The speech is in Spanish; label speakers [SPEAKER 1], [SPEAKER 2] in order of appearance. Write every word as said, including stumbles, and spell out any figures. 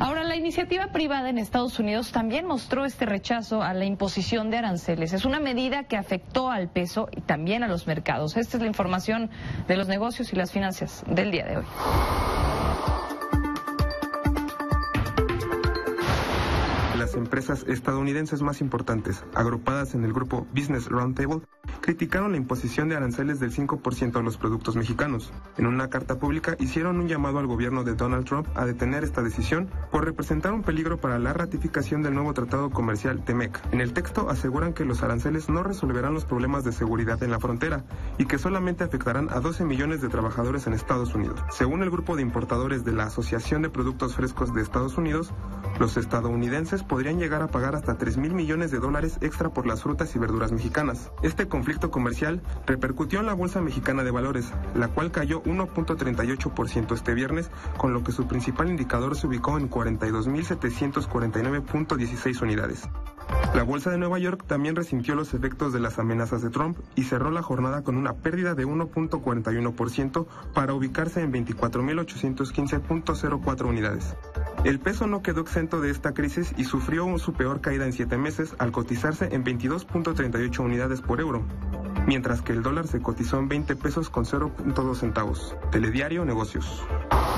[SPEAKER 1] Ahora, la iniciativa privada en Estados Unidos también mostró este rechazo a la imposición de aranceles. Es una medida que afectó al peso y también a los mercados. Esta es la información de los negocios y las finanzas del día de hoy.
[SPEAKER 2] Las empresas estadounidenses más importantes, agrupadas en el grupo Business Roundtable, criticaron la imposición de aranceles del cinco por ciento a los productos mexicanos. En una carta pública hicieron un llamado al gobierno de Donald Trump a detener esta decisión por representar un peligro para la ratificación del nuevo tratado comercial T M E C. En el texto aseguran que los aranceles no resolverán los problemas de seguridad en la frontera y que solamente afectarán a doce millones de trabajadores en Estados Unidos. Según el grupo de importadores de la Asociación de Productos Frescos de Estados Unidos, los estadounidenses podrían llegar a pagar hasta tres mil millones de dólares extra por las frutas y verduras mexicanas. Este conflicto comercial repercutió en la Bolsa Mexicana de Valores, la cual cayó uno punto treinta y ocho por ciento este viernes, con lo que su principal indicador se ubicó en cuarenta y dos mil setecientos cuarenta y nueve punto dieciséis unidades. La Bolsa de Nueva York también resintió los efectos de las amenazas de Trump y cerró la jornada con una pérdida de uno punto cuarenta y uno por ciento para ubicarse en veinticuatro mil ochocientos quince punto cero cuatro unidades. El peso no quedó exento de esta crisis y sufrió su peor caída en siete meses al cotizarse en veintidós punto treinta y ocho unidades por euro, mientras que el dólar se cotizó en veinte pesos con cero punto dos centavos. Telediario Negocios.